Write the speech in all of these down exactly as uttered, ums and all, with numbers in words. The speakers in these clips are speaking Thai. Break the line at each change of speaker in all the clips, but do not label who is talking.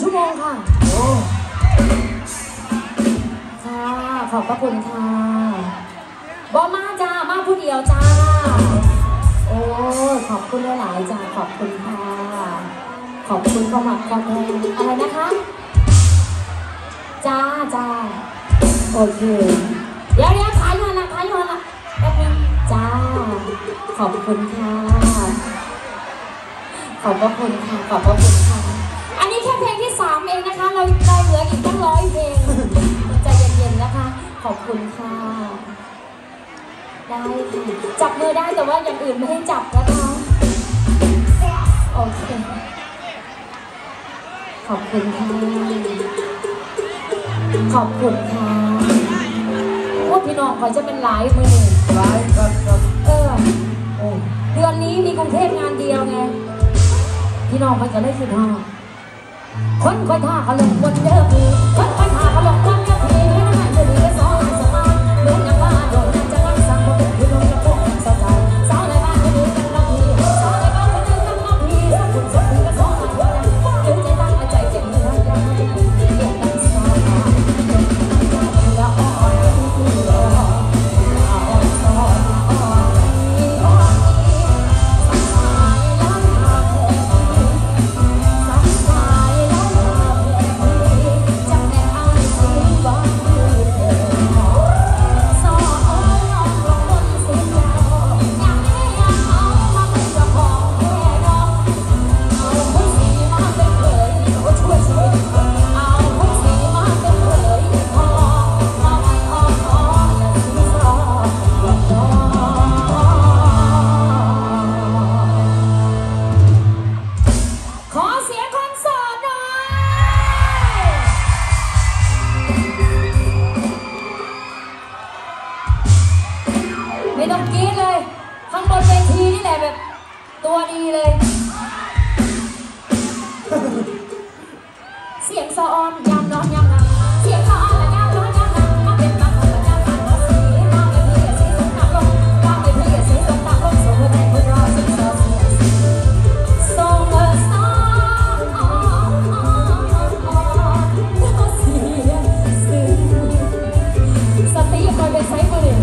ชั่วโมงค่ะค่ะขอบพระคุณค่ะบอมาจ้ามาผู้เดียวจ้าโอ้ขอบคุณหลายๆจ้าขอบคุณค่ะขอบคุณความหมักความแพงอะไรนะคะจ้าจ้าโอเคเดี๋ยวเดี๋ยวขายยอนละขายยอนละแป๊บนึงจ้าขอบคุณค่ะขอบพระคุณค่ะขอบพระคุณค่ะอันนี้แค่เพลงที่สามเองนะคะเราเราเหลืออีกตั้งร้อยเพลงใจเย็นๆนะคะขอบคุณค่ะได้ค่ะจับมือได้แต่ว่าอย่างอื่นไม่ให้จับนะคะโอเคขอบคุณค่ะขอบคุณค่ะพวกพี่น้องขอจะเป็นไลฟ์มือหนึ่งไลฟ์ครับเออเดือนนี้มีกรุงเทพงานเดียวไงพี่น้องมันจะได้คิดว่าคนคอยท่าเขาลงบนเดิมคนคอยท่าเขาลงบนเดิมให้ได้จะดีก็สองสมาเหมือนอย่างว่าโดนจะรักษาคนเป็นพี่น้องจะพวกเศร้าใจสาวในบ้านคนอื่นกันรักพี่สาวในบ้านคนอื่นกันรักพี่สักคนสักคนก็สองคนได้ถึงใจตั้งใจเจ็บไม่ได้ยังไม่ได้เรียนตั้งสาวแล้วอ่อนแล้วอ่อนซ้อนอ่อนนี้อ่อนนี้สักสายแล้วลาแพ้สักสายแล้วลาแพ้จับแม่อายสิบ้างคือเธอสอนลองลงบนเสียงอยากให้อยากเอามาเป็นเจ้าของแค่ดอกเอาผู้สีมาเป็นเผยเขาช่วยชีวิตเอาผู้สีมาเป็นเผยพอมาไว้อ้อนอ้อนและสีซอหลอกดอกขอเสียงคอนเสิร์ตหน่อยไม่ต้องกรี๊ดเลยข้างบนเวทีนี่แหละแบบตัวดีเลยเสียงสะออนยามนอนยามหลับเสียงสะออนและยามนอนยามหลับมาเป็นบางคนยามผ่านมาสีมาเป็นพี่กับสีสมตำลงมาเป็นพี่กับสีสมตำลงส่งหัวใจคนรอจึงเสียเสียส่งเออสองอ่อนอ่อนอ่อนเสียซึ้งสติคอยเป็นไซส์มือหนึ่ง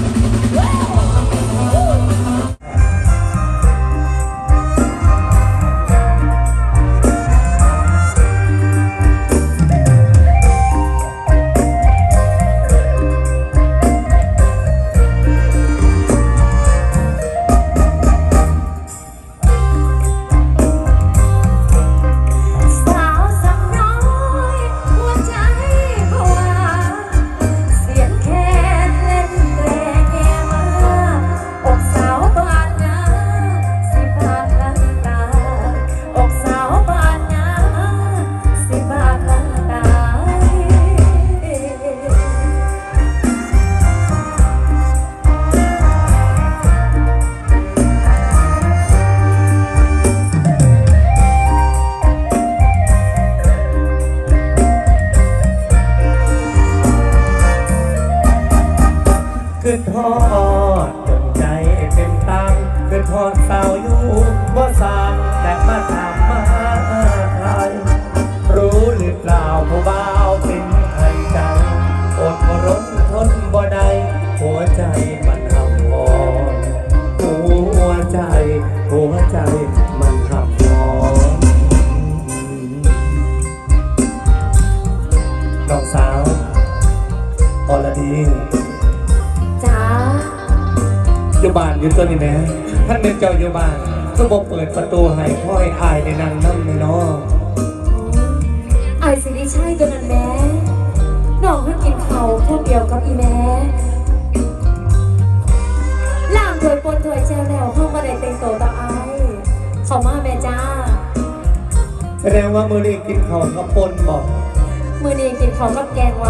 สาวสำน้อยหัวใจผวาเสียงแค้นเล่นแรงแย่มาอกสาวบานงาสิบาทลังตาอกสาวบานงาสิบาทลังตา
ขึ้นทอดจนใจเป็นตังขึ้นทอดสาวอยู่ว่าสร้างแต่มาทำมาไทยรู้หรือเปล่าผู้บ่าวเป็นใครจังอดรนทนบ่ได้หัวใจมันหำหอนหัวใจหัวใจมันหำหอนน้องสาวอรดี
จ้า
อยู่บ้านอยู่ตัวนี้แม่ท่านเป็นเจ้าอยู่บ้านก็บอกเปิดประตูให้พ่อให้อายในนั่งนั่งในน้อง
ไอสิริชัยตัวนั้นแม่น้องเพิ่งกินเขาพวกเดียวกับอีแม่ล่างถวยปนถวยแจวแล้วห้องมาได้เต็งโตต่อไอเขามาแม่จ้า
แสดงว่ามือนี้กินข้าวกับปนบอก
มือนี้กินเขากับแกงไว้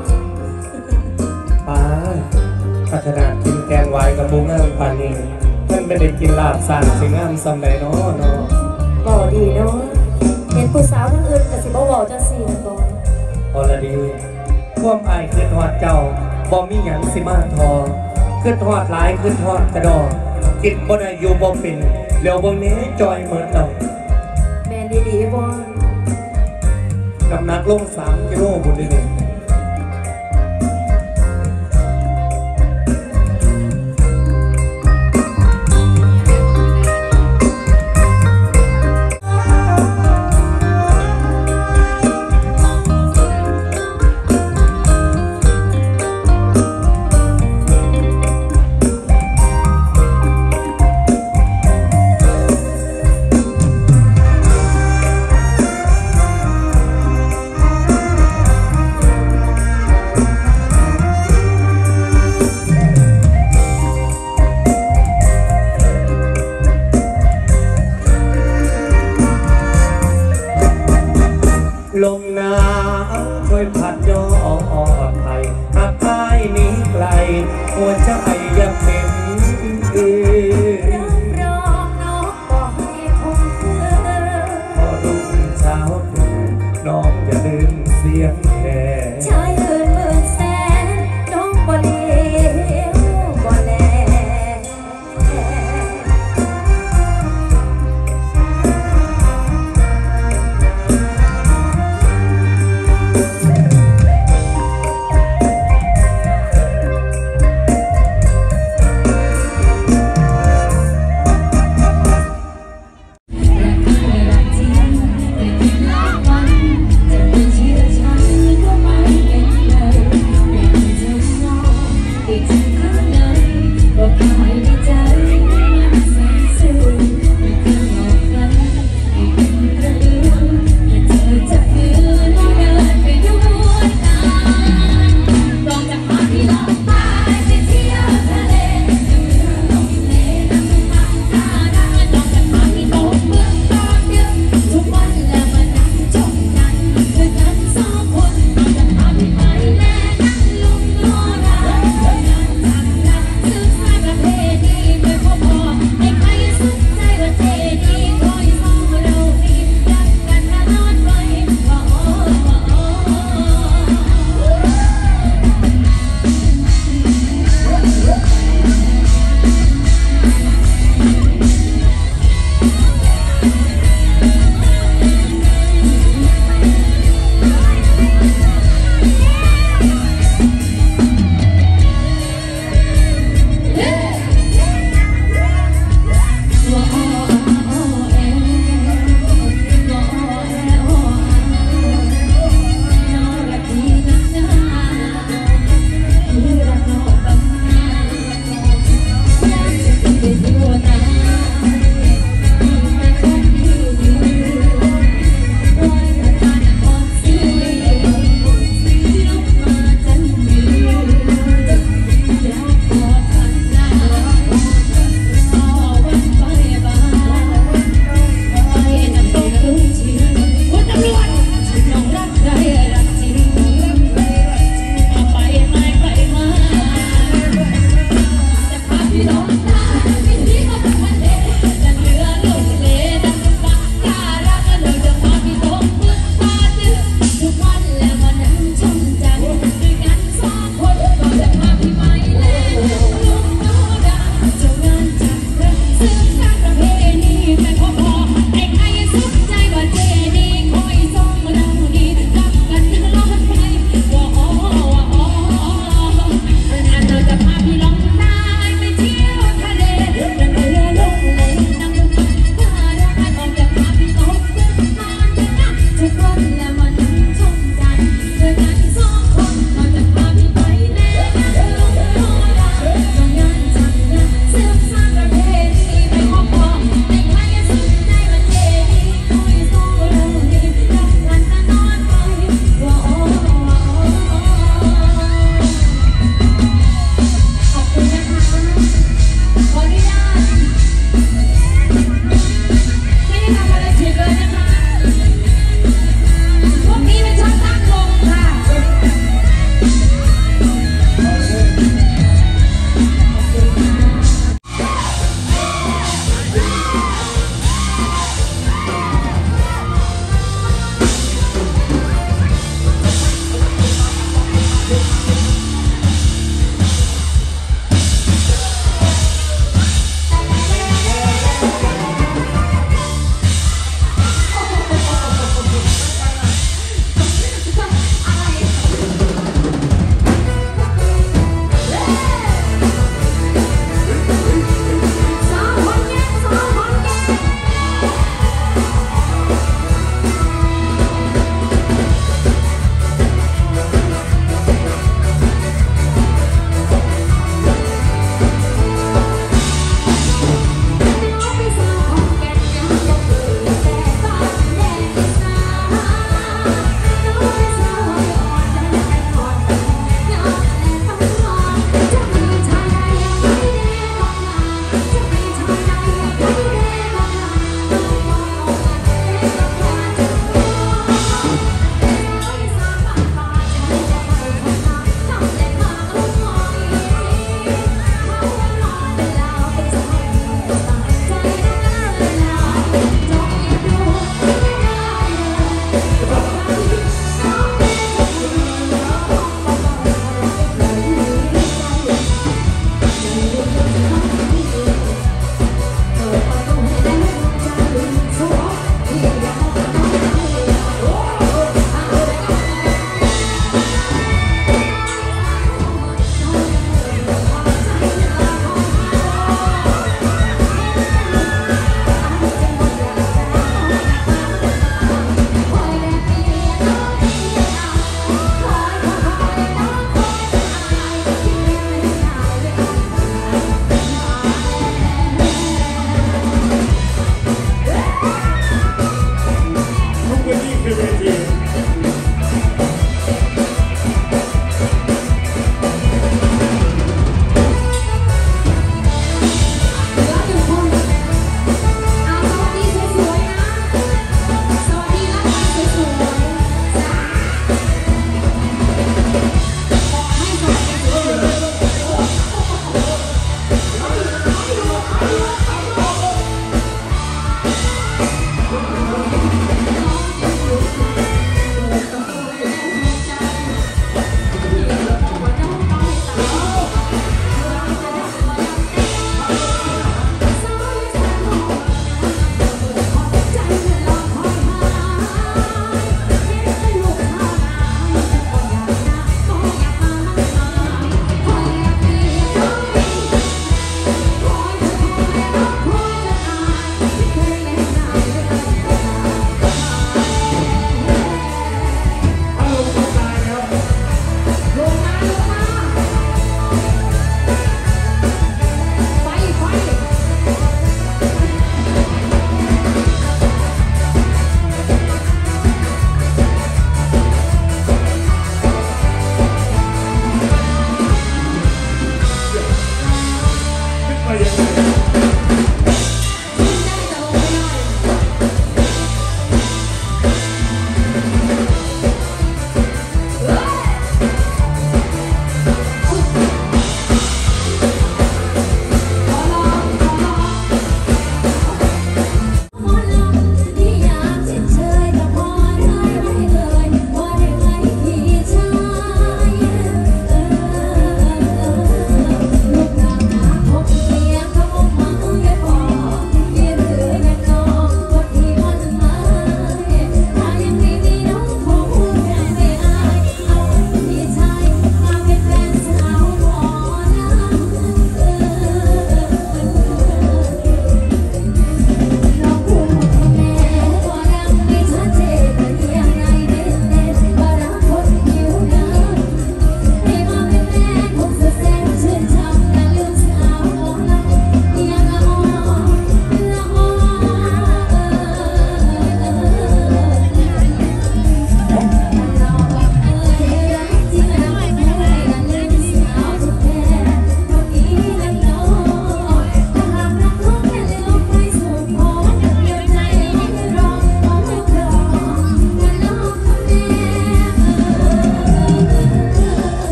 ป้าพัฒนากินแกงไวกับบุ้งงามปานนี้เพื่อนไม่ได้กินลาบสั่นสิงามสำใดเนาะเนาะ
บอกดีเนาะเห็นผู้สาวทั้งอื่นแต่สิบ่บอกจะสี่ก่อน
พอละดีความอายขึ้นทอดเจ้าบ่มีหยังสิมาทอขึ้นทอดหลายขึ้นทอดกระดอกินบ่ได้อยู่บ่เป็นแล้วบ่นี้จอยเหมือนเดิม
แมนดีๆบอล
น้ำหนักลงสามกิโลบุญเลยเนี่ยลมหนาวช่วยพัดย้อนไทยหากอายหนี้ไกลหัวใจยังเป็นอื่น
รับรองน้องบอกให้คงเธอ
พอรุ่งเช้าตื่นน้องอย่าลืมเสียงแค่
ชายอื่นหมื่นแสนน้องบ่เลวบ่แล
ล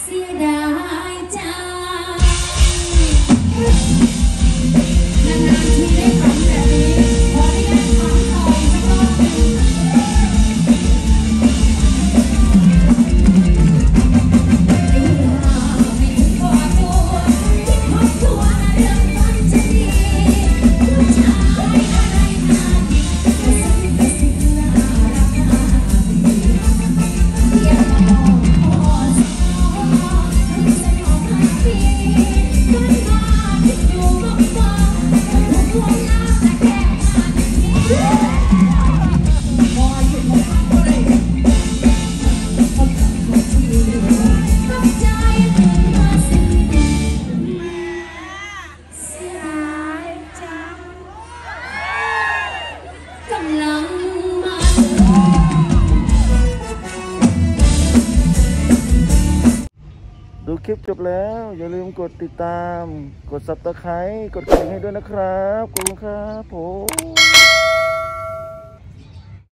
สียดายจังนานๆทีได้ฟังแบบนี้ขออนุญาตฟังต่ออีกสักรอบหนึ่งไม่ถึงพอตัวคิดทบทวนเรื่องมันจะดีผู้ชายอะไรกันก็สักแต่สิ่งน่ารักน่าดีอยากมาบอกขอสอนให้สนองให้ดีกันมาคิดอยู่มากๆแต่ทุกคนน่าจะแก้มันพอหยุดหมดก็ได้พบกับคนที่ตั้งใจเป็นมาสิเสียดายจังกำลังมา
ดูคลิปจบแล้ว อย่าลืมกดติดตาม กด ซับสไครบ์ กดกระดิ่งให้ด้วยนะครับ ขอบคุณครับผม